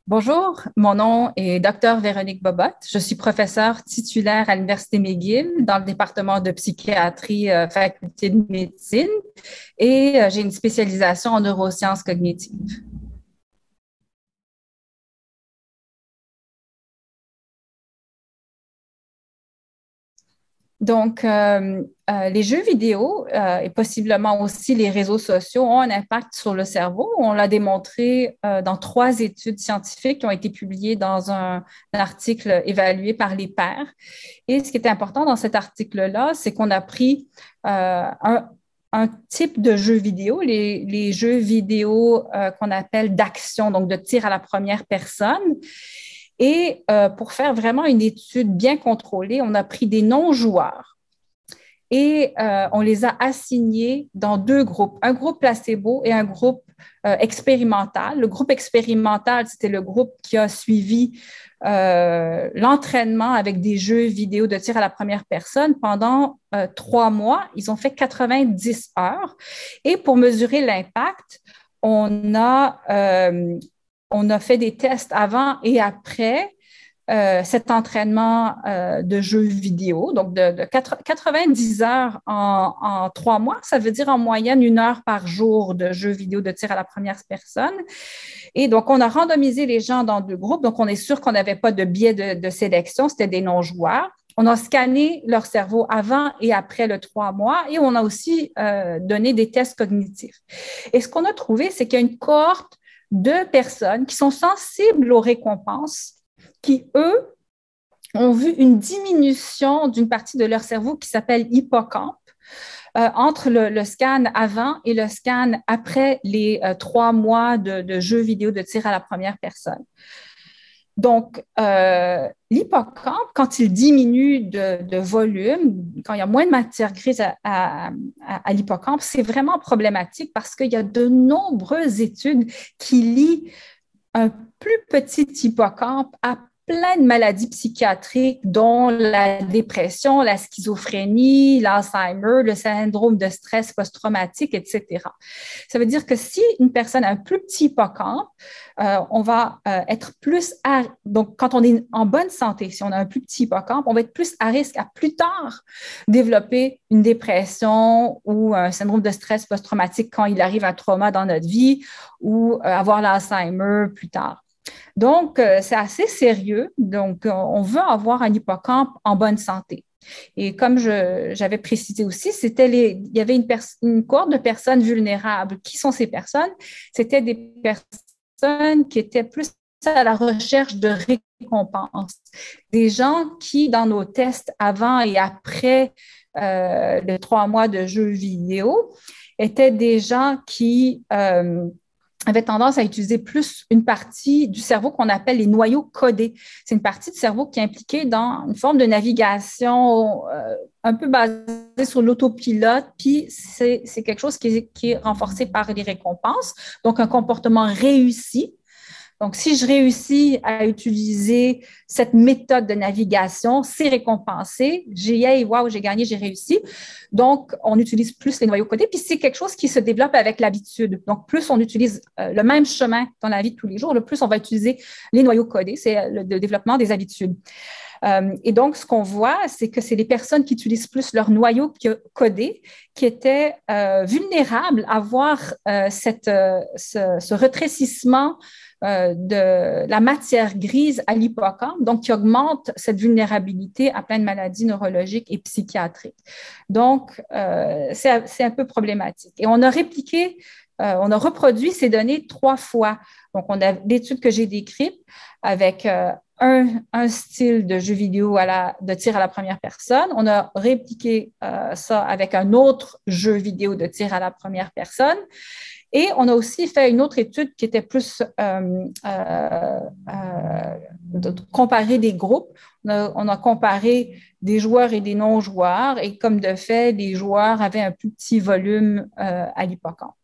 Bonjour, mon nom est Dr. Véronique Bobot. Je suis professeure titulaire à l'Université McGill dans le département de psychiatrie, faculté de médecine, et j'ai une spécialisation en neurosciences cognitives. Les jeux vidéo et possiblement aussi les réseaux sociaux ont un impact sur le cerveau. On l'a démontré dans trois études scientifiques qui ont été publiées dans un article évalué par les pairs. Et ce qui est important dans cet article-là, c'est qu'on a pris un type de jeu vidéo, les jeux vidéo qu'on appelle d'action, donc de tir à la première personne. Et pour faire vraiment une étude bien contrôlée, on a pris des non-joueurs et on les a assignés dans deux groupes, un groupe placebo et un groupe expérimental. Le groupe expérimental, c'était le groupe qui a suivi l'entraînement avec des jeux vidéo de tir à la première personne pendant 3 mois. Ils ont fait 90 heures. Et pour mesurer l'impact, on a, euh, on a fait des tests avant et après cet entraînement de jeux vidéo, donc de 90 heures en 3 mois, ça veut dire en moyenne 1 heure par jour de jeux vidéo de tir à la première personne. Et donc, on a randomisé les gens dans deux groupes, donc on est sûr qu'on n'avait pas de biais de sélection, c'était des non-joueurs. On a scanné leur cerveau avant et après le 3 mois et on a aussi donné des tests cognitifs. Et ce qu'on a trouvé, c'est qu'il y a une cohorte de personnes qui sont sensibles aux récompenses qui, eux, ont vu une diminution d'une partie de leur cerveau qui s'appelle hippocampe entre le scan avant et le scan après les 3 mois de jeux vidéo de tir à la première personne. Donc, l'hippocampe, quand il diminue de volume, quand il y a moins de matière grise à l'hippocampe, c'est vraiment problématique parce qu'il y a de nombreuses études qui lient un plus petit hippocampe à plein de maladies psychiatriques, dont la dépression, la schizophrénie, l'Alzheimer, le syndrome de stress post-traumatique, etc. Ça veut dire que si une personne a un plus petit hippocampe, on va être plus à... Donc, quand on est en bonne santé, si on a un plus petit hippocampe, on va être plus à risque à plus tard développer une dépression ou un syndrome de stress post-traumatique quand il arrive un trauma dans notre vie ou avoir l'Alzheimer plus tard. Donc, c'est assez sérieux. Donc, on veut avoir un hippocampe en bonne santé. Et comme j'avais précisé aussi, il y avait une cohorte de personnes vulnérables. Qui sont ces personnes? C'était des personnes qui étaient plus à la recherche de récompenses. Des gens qui, dans nos tests avant et après les 3 mois de jeux vidéo, étaient des gens qui avait tendance à utiliser plus une partie du cerveau qu'on appelle les noyaux codés. C'est une partie du cerveau qui est impliquée dans une forme de navigation un peu basée sur l'autopilote, puis c'est quelque chose qui est renforcé par les récompenses, donc un comportement réussi. Donc, si je réussis à utiliser cette méthode de navigation, c'est récompensé. J'ai, wow, j'ai gagné, j'ai réussi. Donc, on utilise plus les noyaux codés. Puis, c'est quelque chose qui se développe avec l'habitude. Donc, plus on utilise le même chemin dans la vie de tous les jours, le plus on va utiliser les noyaux codés. C'est le développement des habitudes. Et donc, ce qu'on voit, c'est que c'est les personnes qui utilisent plus leur noyau codé qui étaient vulnérables à voir ce rétrécissement de la matière grise à l'hippocampe, donc qui augmente cette vulnérabilité à plein de maladies neurologiques et psychiatriques. Donc, c'est un peu problématique. Et on a reproduit ces données 3 fois. Donc, on a l'étude que j'ai décrite avec un style de jeu vidéo de tir à la première personne. On a répliqué ça avec un autre jeu vidéo de tir à la première personne. Et on a aussi fait une autre étude qui était plus de comparer des groupes. On a comparé des joueurs et des non-joueurs et comme de fait, les joueurs avaient un plus petit volume à l'hippocampe.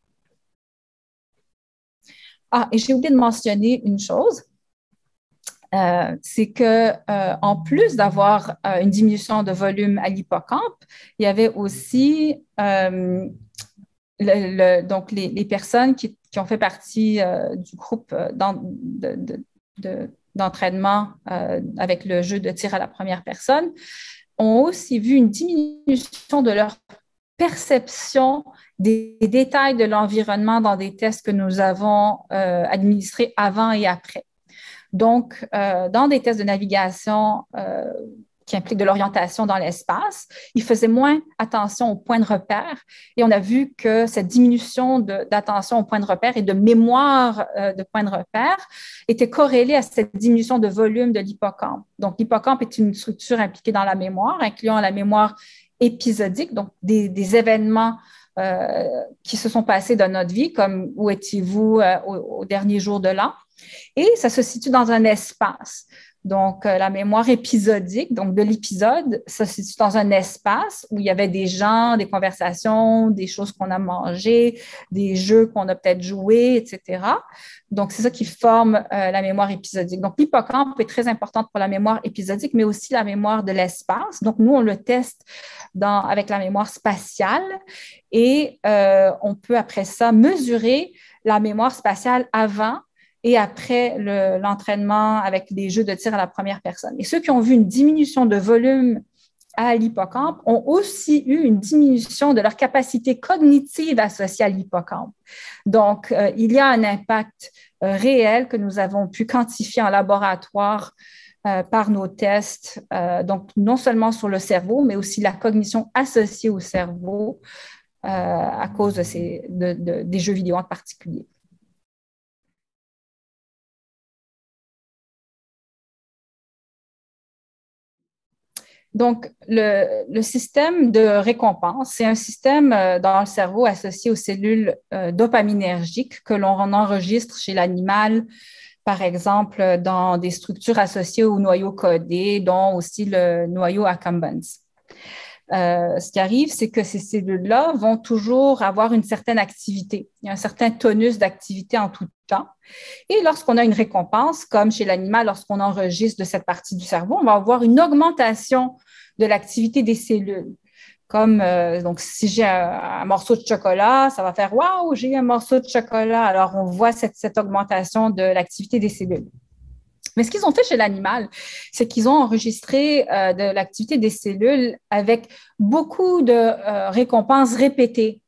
Ah, et j'ai oublié de mentionner une chose. C'est que en plus d'avoir une diminution de volume à l'hippocampe, il y avait aussi donc les personnes qui ont fait partie du groupe d'entraînement avec le jeu de tir à la première personne ont aussi vu une diminution de leur perception des détails de l'environnement dans des tests que nous avons administrés avant et après. Donc, dans des tests de navigation qui impliquent de l'orientation dans l'espace, ils faisaient moins attention aux points de repère et on a vu que cette diminution d'attention aux points de repère et de mémoire de points de repère était corrélée à cette diminution de volume de l'hippocampe. Donc, l'hippocampe est une structure impliquée dans la mémoire, incluant la mémoire épisodique, donc des événements qui se sont passés dans notre vie, comme où étiez-vous au dernier jour de l'an. Et ça se situe dans un espace. Donc, la mémoire épisodique, donc de l'épisode, ça se situe dans un espace où il y avait des gens, des conversations, des choses qu'on a mangées, des jeux qu'on a peut-être joués, etc. Donc, c'est ça qui forme la mémoire épisodique. Donc, l'hippocampe est très importante pour la mémoire épisodique, mais aussi la mémoire de l'espace. Donc, nous, on le teste avec la mémoire spatiale et on peut après ça mesurer la mémoire spatiale avant et après l'entraînement avec les jeux de tir à la première personne. Et ceux qui ont vu une diminution de volume à l'hippocampe ont aussi eu une diminution de leur capacité cognitive associée à l'hippocampe. Donc, il y a un impact réel que nous avons pu quantifier en laboratoire par nos tests, donc non seulement sur le cerveau, mais aussi la cognition associée au cerveau à cause des jeux vidéo en particulier. Donc, le système de récompense, c'est un système dans le cerveau associé aux cellules dopaminergiques que l'on enregistre chez l'animal, par exemple, dans des structures associées au noyau codé, dont aussi le noyau accumbens. Ce qui arrive, c'est que ces cellules-là vont toujours avoir une certaine activité. Il y a un certain tonus d'activité en tout temps. Et lorsqu'on a une récompense, comme chez l'animal, lorsqu'on enregistre de cette partie du cerveau, on va avoir une augmentation de l'activité des cellules. Comme, donc, si j'ai un morceau de chocolat, ça va faire « Waouh, j'ai eu un morceau de chocolat ». Alors, on voit cette augmentation de l'activité des cellules. Mais ce qu'ils ont fait chez l'animal, c'est qu'ils ont enregistré de l'activité des cellules avec beaucoup de récompenses répétées.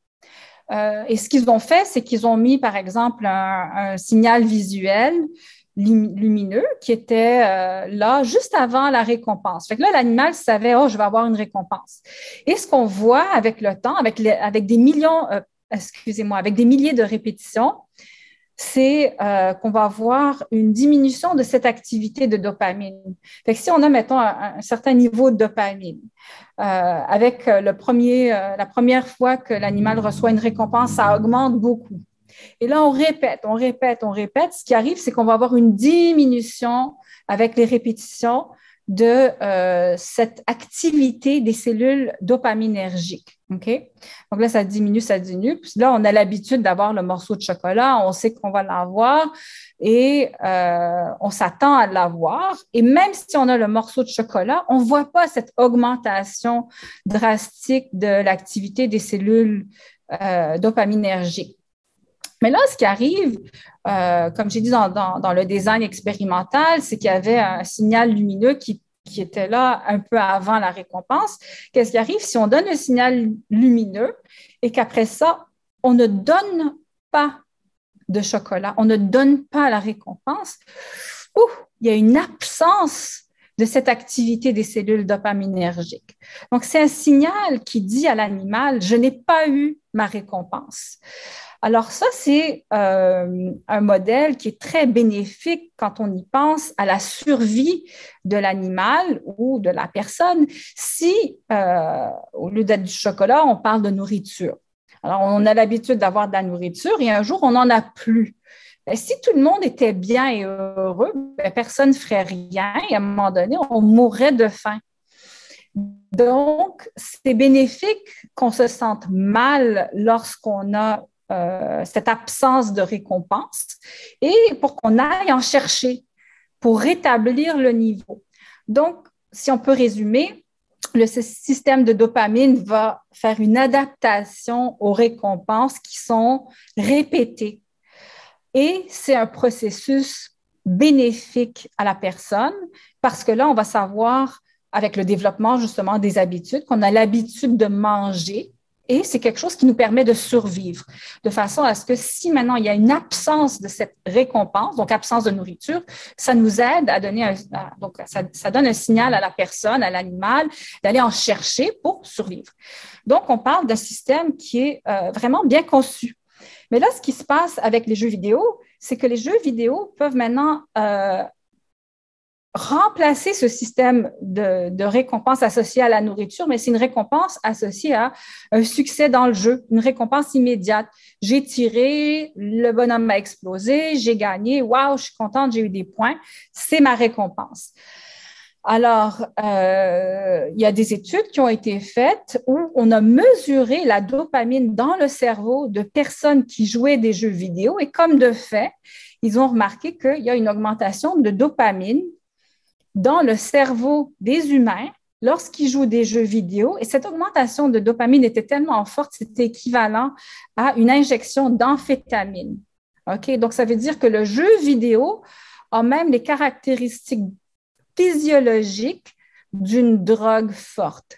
Et ce qu'ils ont fait, c'est qu'ils ont mis, par exemple, un signal visuel lumineux qui était là juste avant la récompense. Fait que là, l'animal savait, oh, je vais avoir une récompense. Et ce qu'on voit avec le temps, avec des millions, avec des milliers de répétitions, c'est qu'on va avoir une diminution de cette activité de dopamine. Fait que si on a, mettons, un certain niveau de dopamine, avec la première fois que l'animal reçoit une récompense, ça augmente beaucoup. Et là, on répète, on répète, on répète. Ce qui arrive, c'est qu'on va avoir une diminution avec les répétitions de cette activité des cellules dopaminergiques. OK? Donc là, ça diminue, ça diminue. Puis là, on a l'habitude d'avoir le morceau de chocolat, on sait qu'on va l'avoir et on s'attend à l'avoir. Et même si on a le morceau de chocolat, on ne voit pas cette augmentation drastique de l'activité des cellules dopaminergiques. Mais là, ce qui arrive, comme j'ai dit dans le design expérimental, c'est qu'il y avait un signal lumineux qui était là un peu avant la récompense. Qu'est-ce qui arrive si on donne un signal lumineux et qu'après ça, on ne donne pas de chocolat, on ne donne pas la récompense? Il y a une absence de cette activité des cellules dopaminergiques. Donc, c'est un signal qui dit à l'animal, je n'ai pas eu ma récompense. Alors ça, c'est un modèle qui est très bénéfique quand on y pense à la survie de l'animal ou de la personne si, au lieu d'être du chocolat, on parle de nourriture. Alors, on a l'habitude d'avoir de la nourriture et un jour, on n'en a plus. Bien, si tout le monde était bien et heureux, bien, personne ne ferait rien et à un moment donné, on mourrait de faim. Donc, c'est bénéfique qu'on se sente mal lorsqu'on a cette absence de récompense et pour qu'on aille en chercher pour rétablir le niveau. Donc, si on peut résumer, le système de dopamine va faire une adaptation aux récompenses qui sont répétées. Et c'est un processus bénéfique à la personne parce que là, on va savoir, avec le développement justement des habitudes, qu'on a l'habitude de manger et c'est quelque chose qui nous permet de survivre, de façon à ce que si maintenant il y a une absence de cette récompense, donc absence de nourriture, ça nous aide à donner donc ça donne un signal à la personne, à l'animal, d'aller en chercher pour survivre. Donc, on parle d'un système qui est vraiment bien conçu. Mais là, ce qui se passe avec les jeux vidéo, c'est que les jeux vidéo peuvent maintenant remplacer ce système de récompense associée à la nourriture, mais c'est une récompense associée à un succès dans le jeu, une récompense immédiate. J'ai tiré, le bonhomme m'a explosé, j'ai gagné, waouh, je suis contente, j'ai eu des points, c'est ma récompense. Alors, il y a des études qui ont été faites où on a mesuré la dopamine dans le cerveau de personnes qui jouaient des jeux vidéo et comme de fait, ils ont remarqué qu'il y a une augmentation de dopamine dans le cerveau des humains lorsqu'ils jouent des jeux vidéo. Et cette augmentation de dopamine était tellement forte, c'était équivalent à une injection d'amphétamine. OK? Donc, ça veut dire que le jeu vidéo a même les caractéristiques physiologiques d'une drogue forte.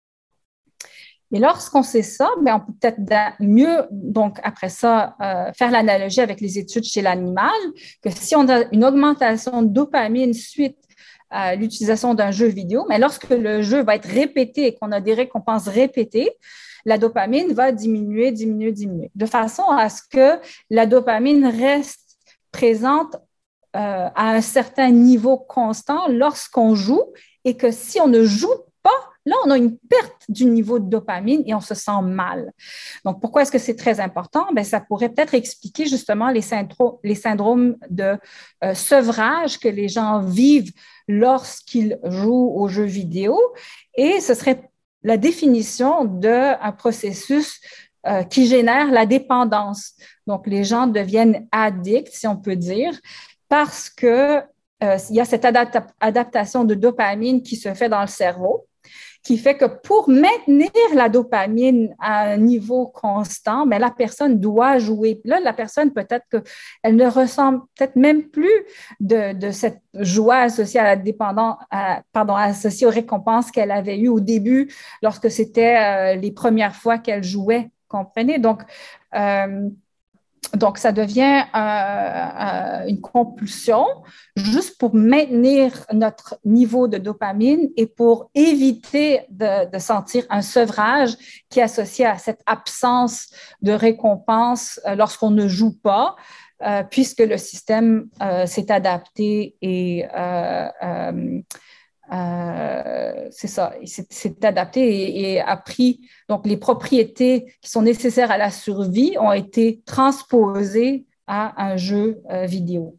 Et lorsqu'on sait ça, bien, on peut peut-être mieux, donc après ça, faire l'analogie avec les études chez l'animal, que si on a une augmentation de dopamine suite à l'utilisation d'un jeu vidéo, mais lorsque le jeu va être répété et qu'on a des récompenses répétées, la dopamine va diminuer, de façon à ce que la dopamine reste présente à un certain niveau constant lorsqu'on joue et que si on ne joue pas, là, on a une perte du niveau de dopamine et on se sent mal. Donc, pourquoi est-ce que c'est très important? Bien, ça pourrait peut-être expliquer justement les syndromes de sevrage que les gens vivent lorsqu'ils jouent aux jeux vidéo. Et ce serait la définition d'un processus qui génère la dépendance. Donc, les gens deviennent addicts, si on peut dire, parce qu'il y a cette adaptation de dopamine qui se fait dans le cerveau, qui fait que pour maintenir la dopamine à un niveau constant, mais la personne doit jouer. Là, la personne, peut-être qu'elle ne ressent peut-être même plus de cette joie associée à la dépendance, associée aux récompenses qu'elle avait eues au début lorsque c'était les premières fois qu'elle jouait. Comprenez? Donc, ça devient une compulsion juste pour maintenir notre niveau de dopamine et pour éviter de sentir un sevrage qui est associé à cette absence de récompense lorsqu'on ne joue pas, puisque le système s'est adapté et c'est ça, c'est adapté et a pris, donc les propriétés qui sont nécessaires à la survie ont été transposées à un jeu vidéo.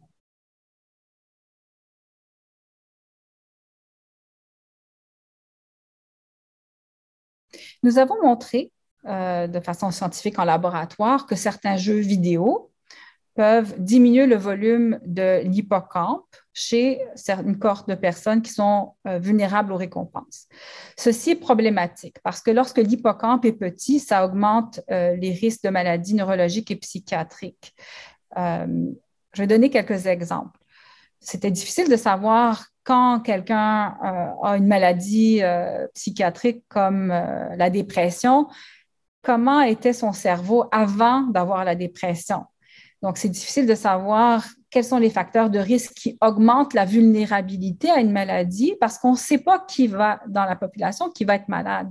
Nous avons montré de façon scientifique en laboratoire que certains jeux vidéo peuvent diminuer le volume de l'hippocampe chez une cohorte de personnes qui sont vulnérables aux récompenses. Ceci est problématique parce que lorsque l'hippocampe est petit, ça augmente les risques de maladies neurologiques et psychiatriques. Je vais donner quelques exemples. C'était difficile de savoir quand quelqu'un a une maladie psychiatrique comme la dépression, comment était son cerveau avant d'avoir la dépression. Donc, c'est difficile de savoir quels sont les facteurs de risque qui augmentent la vulnérabilité à une maladie parce qu'on ne sait pas qui va dans la population qui va être malade.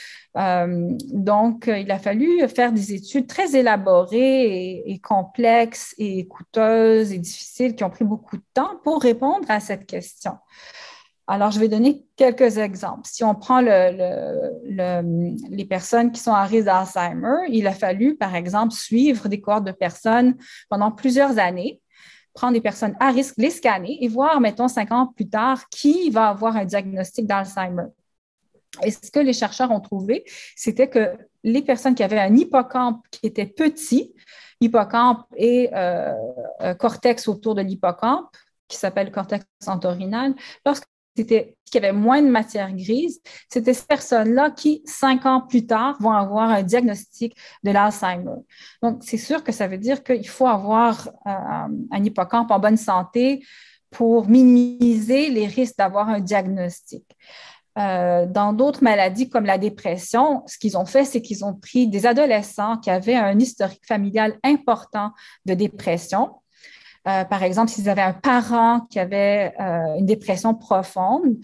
Donc, il a fallu faire des études très élaborées et complexes et coûteuses et difficiles qui ont pris beaucoup de temps pour répondre à cette question. Alors, je vais donner quelques exemples. Si on prend les personnes qui sont à risque d'Alzheimer, il a fallu, par exemple, suivre des cohortes de personnes pendant plusieurs années, prendre des personnes à risque, les scanner et voir, mettons, 5 ans plus tard, qui va avoir un diagnostic d'Alzheimer. Et ce que les chercheurs ont trouvé, c'était que les personnes qui avaient un hippocampe qui était petit, hippocampe et cortex autour de l'hippocampe, qui s'appelle cortex entorhinal, lorsque qui avaient moins de matière grise, c'était ces personnes-là qui, 5 ans plus tard, vont avoir un diagnostic de l'Alzheimer. Donc, c'est sûr que ça veut dire qu'il faut avoir un hippocampe en bonne santé pour minimiser les risques d'avoir un diagnostic. Dans d'autres maladies comme la dépression, ce qu'ils ont fait, c'est qu'ils ont pris des adolescents qui avaient un historique familial important de dépression. Par exemple, s'ils avaient un parent qui avait une dépression profonde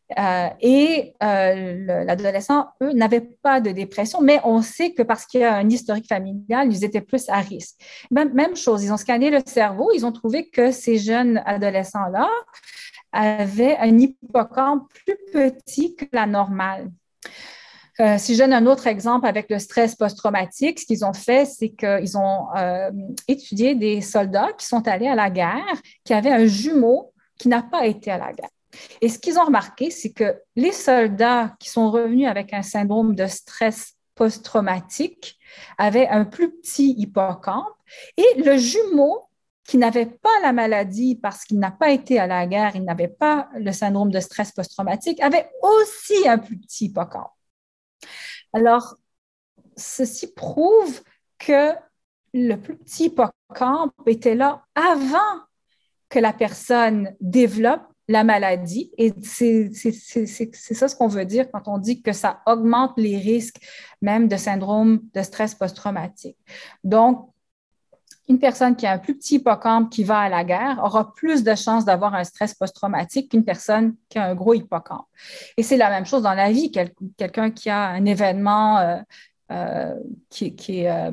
l'adolescent, eux, n'avaient pas de dépression, mais on sait que parce qu'il y a un historique familial, ils étaient plus à risque. Même chose, ils ont scanné le cerveau, ils ont trouvé que ces jeunes adolescents-là avaient un hippocampe plus petit que la normale. Si je donne un autre exemple avec le stress post-traumatique, ce qu'ils ont fait, c'est qu'ils ont étudié des soldats qui sont allés à la guerre, qui avaient un jumeau qui n'a pas été à la guerre. Et ce qu'ils ont remarqué, c'est que les soldats qui sont revenus avec un syndrome de stress post-traumatique avaient un plus petit hippocampe et le jumeau qui n'avait pas la maladie parce qu'il n'a pas été à la guerre, il n'avait pas le syndrome de stress post-traumatique, avait aussi un plus petit hippocampe. Alors, ceci prouve que le plus petit hippocampe était là avant que la personne développe la maladie. Et c'est ça ce qu'on veut dire quand on dit que ça augmente les risques même de syndrome de stress post-traumatique. Donc, une personne qui a un plus petit hippocampe qui va à la guerre aura plus de chances d'avoir un stress post-traumatique qu'une personne qui a un gros hippocampe. Et c'est la même chose dans la vie. Quelqu'un qui a un événement qui est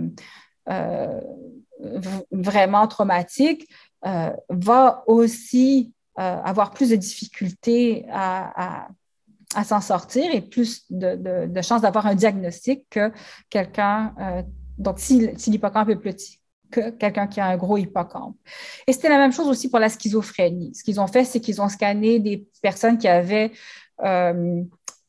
vraiment traumatique va aussi avoir plus de difficultés à s'en sortir et plus de chances d'avoir un diagnostic que quelqu'un, donc si l'hippocampe est petit, que quelqu'un qui a un gros hippocampe. Et c'était la même chose aussi pour la schizophrénie. Ce qu'ils ont fait, c'est qu'ils ont scanné des personnes qui avaient un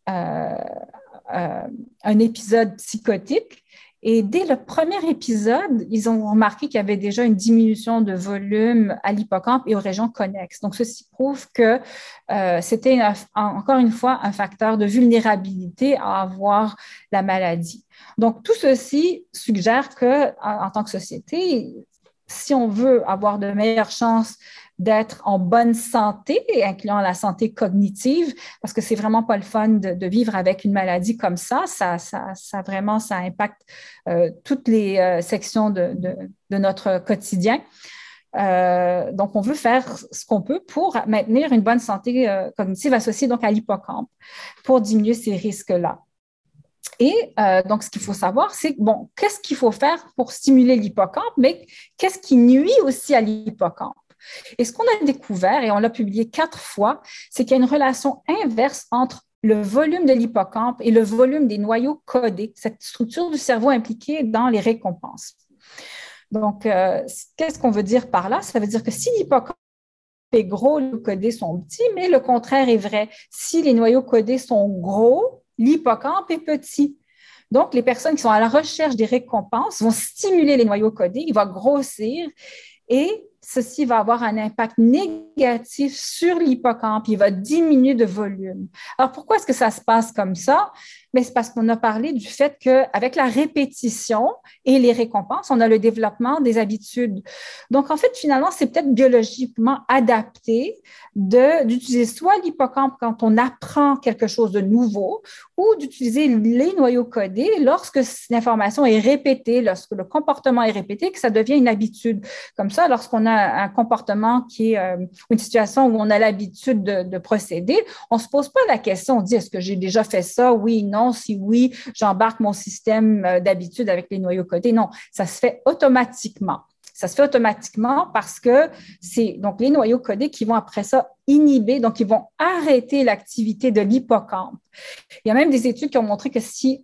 épisode psychotique. Et dès le premier épisode, ils ont remarqué qu'il y avait déjà une diminution de volume à l'hippocampe et aux régions connexes. Donc, ceci prouve que c'était encore une fois un facteur de vulnérabilité à avoir la maladie. Donc, tout ceci suggère qu'en tant que société, si on veut avoir de meilleures chances d'être en bonne santé, incluant la santé cognitive, parce que c'est vraiment pas le fun de vivre avec une maladie comme ça. Ça impacte toutes les sections de notre quotidien. Donc, on veut faire ce qu'on peut pour maintenir une bonne santé cognitive associée donc à l'hippocampe pour diminuer ces risques-là. Et donc, ce qu'il faut savoir, c'est, bon, qu'est-ce qu'il faut faire pour stimuler l'hippocampe, mais qu'est-ce qui nuit aussi à l'hippocampe? Et ce qu'on a découvert, et on l'a publié 4 fois, c'est qu'il y a une relation inverse entre le volume de l'hippocampe et le volume des noyaux codés, cette structure du cerveau impliquée dans les récompenses. Donc, qu'est-ce qu'on veut dire par là? Ça veut dire que si l'hippocampe est gros, les noyaux codés sont petits, mais le contraire est vrai. Si les noyaux codés sont gros, l'hippocampe est petit. Donc, les personnes qui sont à la recherche des récompenses vont stimuler les noyaux codés, il va grossir et ceci va avoir un impact négatif sur l'hippocampe, il va diminuer de volume. Alors, pourquoi est-ce que ça se passe comme ça? Mais c'est parce qu'on a parlé du fait qu'avec la répétition et les récompenses, on a le développement des habitudes. Donc, en fait, finalement, c'est peut-être biologiquement adapté d'utiliser soit l'hippocampe quand on apprend quelque chose de nouveau ou d'utiliser les noyaux codés lorsque l'information est répétée, lorsque le comportement est répété, que ça devient une habitude. Comme ça, lorsqu'on a un comportement qui est une situation où on a l'habitude de procéder, on ne se pose pas la question, on dit, est-ce que j'ai déjà fait ça? Oui, non. Si oui, j'embarque mon système d'habitude avec les noyaux codés. Non, ça se fait automatiquement. Ça se fait automatiquement parce que c'est donc les noyaux codés qui vont après ça inhiber, donc ils vont arrêter l'activité de l'hippocampe. Il y a même des études qui ont montré que si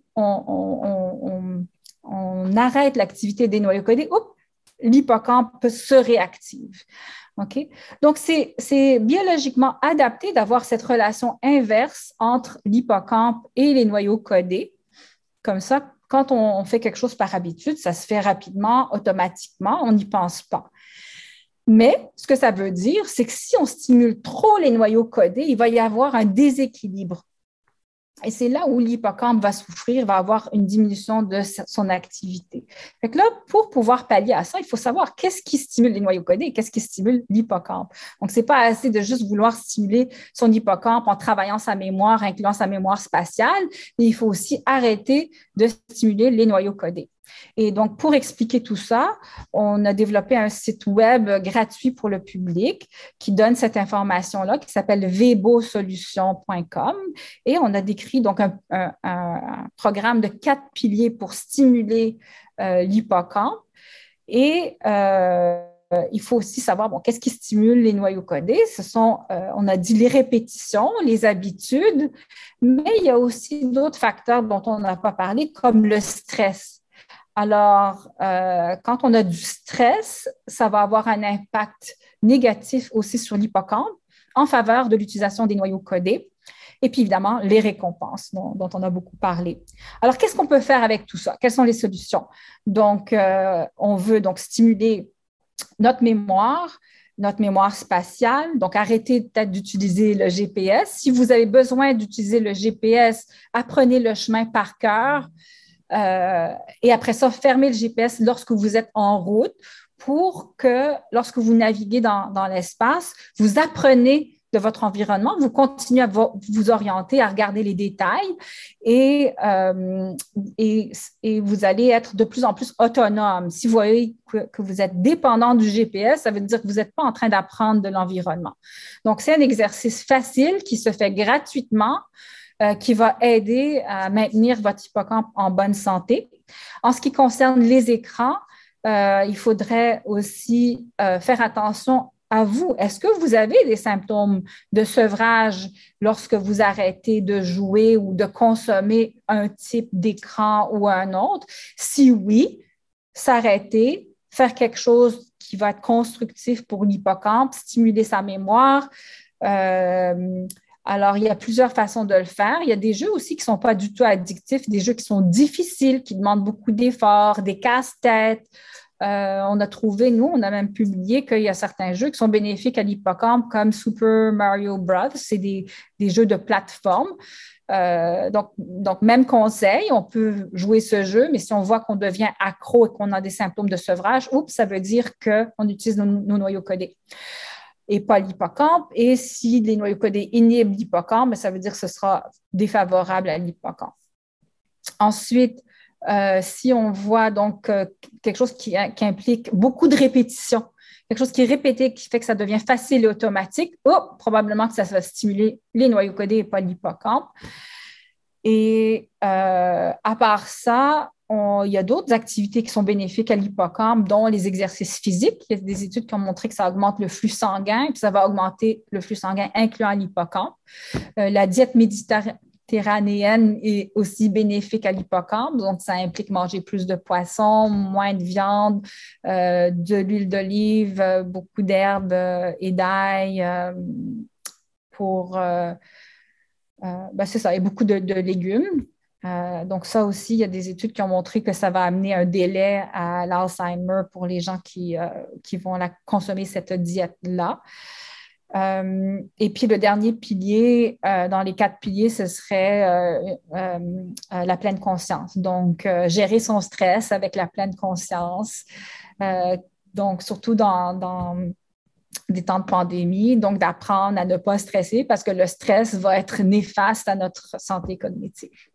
on arrête l'activité des noyaux codés, l'hippocampe se réactive. Okay? Donc, c'est biologiquement adapté d'avoir cette relation inverse entre l'hippocampe et les noyaux codés. Comme ça, quand on fait quelque chose par habitude, ça se fait rapidement, automatiquement, on n'y pense pas. Mais ce que ça veut dire, c'est que si on stimule trop les noyaux codés, il va y avoir un déséquilibre. Et c'est là où l'hippocampe va souffrir, va avoir une diminution de son activité. Fait que là, pour pouvoir pallier à ça, il faut savoir qu'est-ce qui stimule les noyaux codés et qu'est-ce qui stimule l'hippocampe. Donc, ce n'est pas assez de juste vouloir stimuler son hippocampe en travaillant sa mémoire, incluant sa mémoire spatiale, mais il faut aussi arrêter de stimuler les noyaux codés. Et donc, pour expliquer tout ça, on a développé un site web gratuit pour le public qui donne cette information-là, qui s'appelle vebosolutions.com. Et on a décrit donc un programme de 4 piliers pour stimuler l'hippocampe. Et il faut aussi savoir, bon, qu'est-ce qui stimule les noyaux codés? On a dit les répétitions, les habitudes, mais il y a aussi d'autres facteurs dont on n'a pas parlé, comme le stress. Alors, quand on a du stress, ça va avoir un impact négatif aussi sur l'hippocampe en faveur de l'utilisation des noyaux codés. Et puis, évidemment, les récompenses dont on a beaucoup parlé. Alors, qu'est-ce qu'on peut faire avec tout ça? Quelles sont les solutions? Donc, on veut donc stimuler notre mémoire spatiale. Donc, arrêtez peut-être d'utiliser le GPS. Si vous avez besoin d'utiliser le GPS, apprenez le chemin par cœur. Et après ça, fermez le GPS lorsque vous êtes en route pour que lorsque vous naviguez dans l'espace, vous apprenez de votre environnement, vous continuez à vous orienter, à regarder les détails et vous allez être de plus en plus autonome. Si vous voyez que vous êtes dépendant du GPS, ça veut dire que vous n'êtes pas en train d'apprendre de l'environnement. Donc, c'est un exercice facile qui se fait gratuitement, qui va aider à maintenir votre hippocampe en bonne santé. En ce qui concerne les écrans, il faudrait aussi faire attention à vous. Est-ce que vous avez des symptômes de sevrage lorsque vous arrêtez de jouer ou de consommer un type d'écran ou un autre? Si oui, s'arrêter, faire quelque chose qui va être constructif pour l'hippocampe, stimuler sa mémoire. Alors, il y a plusieurs façons de le faire. Il y a des jeux aussi qui ne sont pas du tout addictifs, des jeux qui sont difficiles, qui demandent beaucoup d'efforts, des casse-têtes. On a même publié qu'il y a certains jeux qui sont bénéfiques à l'hippocampe, comme Super Mario Bros. C'est des jeux de plateforme. Donc, même conseil, on peut jouer ce jeu, mais si on voit qu'on devient accro et qu'on a des symptômes de sevrage, ça veut dire qu'on utilise nos noyaux codés et pas l'hippocampe. Et si les noyaux codés inhibent l'hippocampe, ça veut dire que ce sera défavorable à l'hippocampe. Ensuite, si on voit donc quelque chose qui implique beaucoup de répétitions, quelque chose qui est répété, qui fait que ça devient facile et automatique, probablement que ça va stimuler les noyaux codés et pas l'hippocampe. Et à part ça, il y a d'autres activités qui sont bénéfiques à l'hippocampe, dont les exercices physiques. Il y a des études qui ont montré que ça augmente le flux sanguin, puis ça va augmenter le flux sanguin incluant l'hippocampe. La diète méditerranéenne est aussi bénéfique à l'hippocampe, donc ça implique manger plus de poissons, moins de viande, de l'huile d'olive, beaucoup d'herbes et d'ail c'est ça, et beaucoup de légumes. Donc ça aussi, il y a des études qui ont montré que ça va amener un délai à l'Alzheimer pour les gens qui vont consommer cette diète-là. Et puis le dernier pilier, dans les 4 piliers, ce serait la pleine conscience. Donc, gérer son stress avec la pleine conscience. Donc, surtout dans des temps de pandémie, donc d'apprendre à ne pas stresser parce que le stress va être néfaste à notre santé cognitive.